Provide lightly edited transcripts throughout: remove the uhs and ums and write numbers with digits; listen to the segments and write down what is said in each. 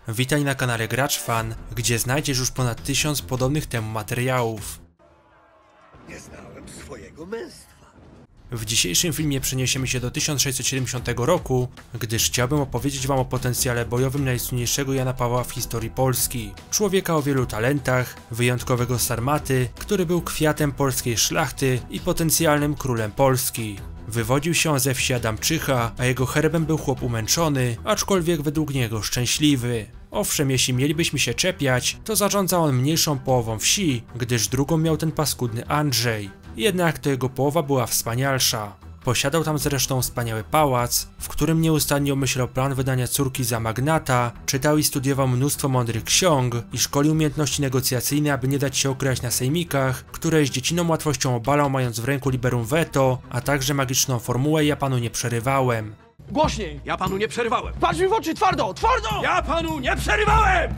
Witaj na kanale GraczFan, gdzie znajdziesz już ponad 1000 podobnych temu materiałów. Nie znałem swojego męstwa. W dzisiejszym filmie przeniesiemy się do 1670 roku, gdyż chciałbym opowiedzieć wam o potencjale bojowym najsłynniejszego Jana Pawła w historii Polski. Człowieka o wielu talentach, wyjątkowego sarmaty, który był kwiatem polskiej szlachty i potencjalnym królem Polski. Wywodził się ze wsi Adamczycha, a jego herbem był chłop umęczony, aczkolwiek według niego szczęśliwy. Owszem, jeśli mielibyśmy się czepiać, to zarządzał on mniejszą połową wsi, gdyż drugą miał ten paskudny Andrzej. Jednak to jego połowa była wspanialsza. Posiadał tam zresztą wspaniały pałac, w którym nieustannie obmyślał plan wydania córki za magnata, czytał i studiował mnóstwo mądrych ksiąg i szkolił umiejętności negocjacyjne, aby nie dać się okraść na sejmikach, które z dziecinną łatwością obalał, mając w ręku liberum veto, a także magiczną formułę "ja panu nie przerywałem". Głośniej! Ja panu nie przerywałem! Patrz mi w oczy, twardo! Twardo! Ja panu nie przerywałem!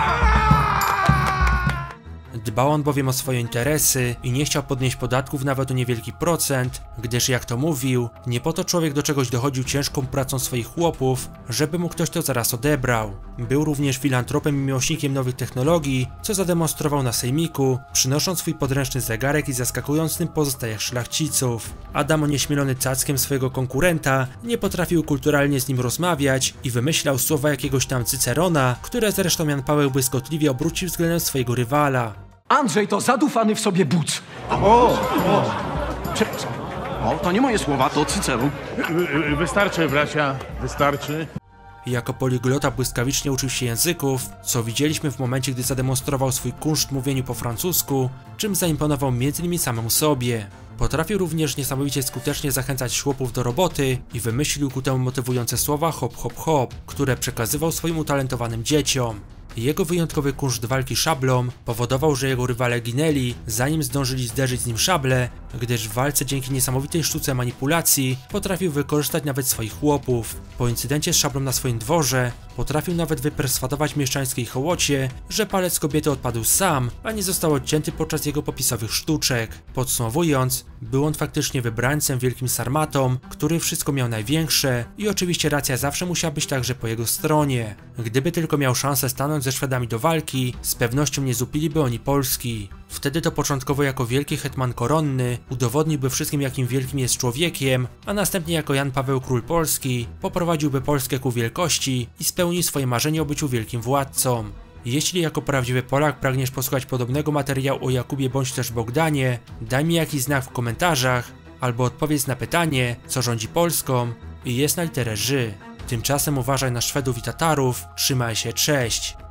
Dbał on bowiem o swoje interesy i nie chciał podnieść podatków nawet o niewielki procent, gdyż jak to mówił, nie po to człowiek do czegoś dochodził ciężką pracą swoich chłopów, żeby mu ktoś to zaraz odebrał. Był również filantropem i miłośnikiem nowych technologii, co zademonstrował na sejmiku, przynosząc swój podręczny zegarek i zaskakując tym pozostałych szlachciców. Adam, onieśmielony cackiem swojego konkurenta, nie potrafił kulturalnie z nim rozmawiać i wymyślał słowa jakiegoś tam Cycerona, które zresztą Jan Paweł błyskotliwie obrócił względem swojego rywala. Andrzej to zadufany w sobie buc. Przepraszam. O, to nie moje słowa, to Cyceru. Wystarczy, bracia, wystarczy. Jako poliglota błyskawicznie uczył się języków, co widzieliśmy w momencie, gdy zademonstrował swój kunszt mówieniu po francusku, czym zaimponował m.in. samemu sobie. Potrafił również niesamowicie skutecznie zachęcać chłopów do roboty i wymyślił ku temu motywujące słowa hop hop hop, które przekazywał swoim utalentowanym dzieciom. Jego wyjątkowy kunszt walki szablą powodował, że jego rywale ginęli, zanim zdążyli zderzyć z nim szable, gdyż w walce dzięki niesamowitej sztuce manipulacji potrafił wykorzystać nawet swoich chłopów. Po incydencie z szablą na swoim dworze potrafił nawet wyperswadować mieszczańskiej hołocie, że palec kobiety odpadł sam, a nie został odcięty podczas jego popisowych sztuczek. Podsumowując, był on faktycznie wybrańcem, wielkim sarmatą, który wszystko miał największe i oczywiście racja zawsze musiała być także po jego stronie. Gdyby tylko miał szansę stanąć ze Szwedami do walki, z pewnością nie zupiliby oni Polski. Wtedy to początkowo jako wielki hetman koronny udowodniłby wszystkim, jakim wielkim jest człowiekiem, a następnie jako Jan Paweł król Polski poprowadziłby Polskę ku wielkości i spełnił swoje marzenie o byciu wielkim władcą. Jeśli jako prawdziwy Polak pragniesz posłuchać podobnego materiału o Jakubie bądź też Bogdanie, daj mi jakiś znak w komentarzach albo odpowiedz na pytanie, co rządzi Polską i jest na literę Ż. Tymczasem uważaj na Szwedów i Tatarów, trzymaj się, cześć!